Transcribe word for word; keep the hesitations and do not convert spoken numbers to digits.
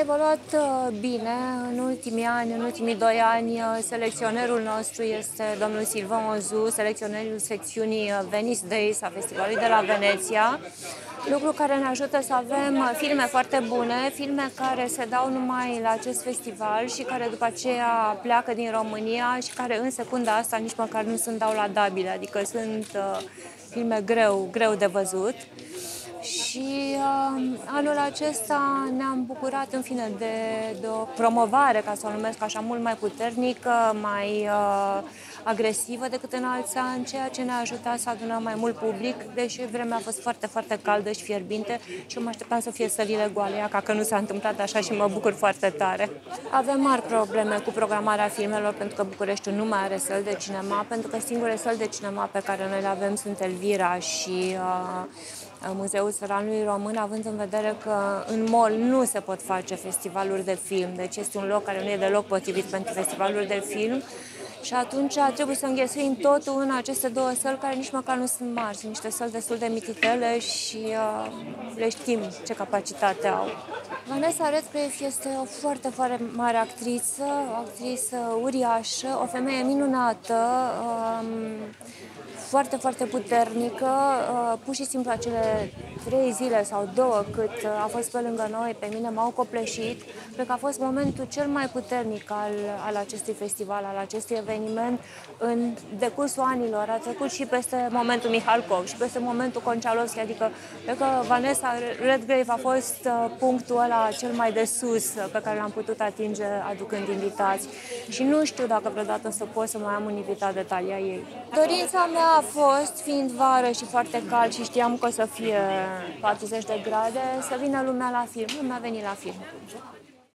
evoluat uh, bine în ultimii ani, în ultimii doi ani. uh, Selecționerul nostru este domnul Silvan Ozu, selecționerul secțiunii uh, Venice Days a Festivalului de la Veneția, lucru care ne ajută să avem uh, filme foarte bune, filme care se dau numai la acest festival și care după aceea pleacă din România și care în secunda asta nici măcar nu sunt dau laudabile, adică sunt uh, filme greu, greu de văzut. Și uh, anul acesta ne-am bucurat în fine de, de o promovare, ca să o numesc așa, mult mai puternică, mai uh, agresivă decât în alți ani, ceea ce ne-a ajutat să adunăm mai mult public, deși vremea a fost foarte, foarte caldă și fierbinte și eu mă așteptam să fie sălile goale, ca că nu s-a întâmplat așa și mă bucur foarte tare. Avem mari probleme cu programarea filmelor pentru că Bucureștiul nu mai are săli de cinema, pentru că singurele săli de cinema pe care noi le avem sunt Elvira și uh, Muzeul Țăranului Român, având în vedere că în mall nu se pot face festivaluri de film, deci este un loc care nu e deloc potrivit pentru festivaluri de film și atunci trebuie să înghesuim totul în aceste două săli care nici măcar nu sunt mari, sunt niște săli destul de mititele și uh, le știm ce capacitate au. Vanessa Redgrave este o foarte, foarte mare actriță, o actriță uriașă, o femeie minunată, um, foarte, foarte puternică, uh, pur și simplu acele trei zile sau două cât a fost pe lângă noi, pe mine m-au copleșit. Cred că a fost momentul cel mai puternic al, al acestui festival, al acestui eveniment. În decursul anilor a trecut și peste momentul Mihalkov și peste momentul Conchalovski, adică cred că Vanessa Redgrave a fost uh, punctul ăla cel mai de sus pe care l-am putut atinge aducând invitați. Și nu știu dacă vreodată o să pot să mai am un invitat de talia ei. Dorința mea a fost, fiind vară și foarte cald și știam că o să fie patruzeci de grade, să vină lumea la film. Lumea a venit la film.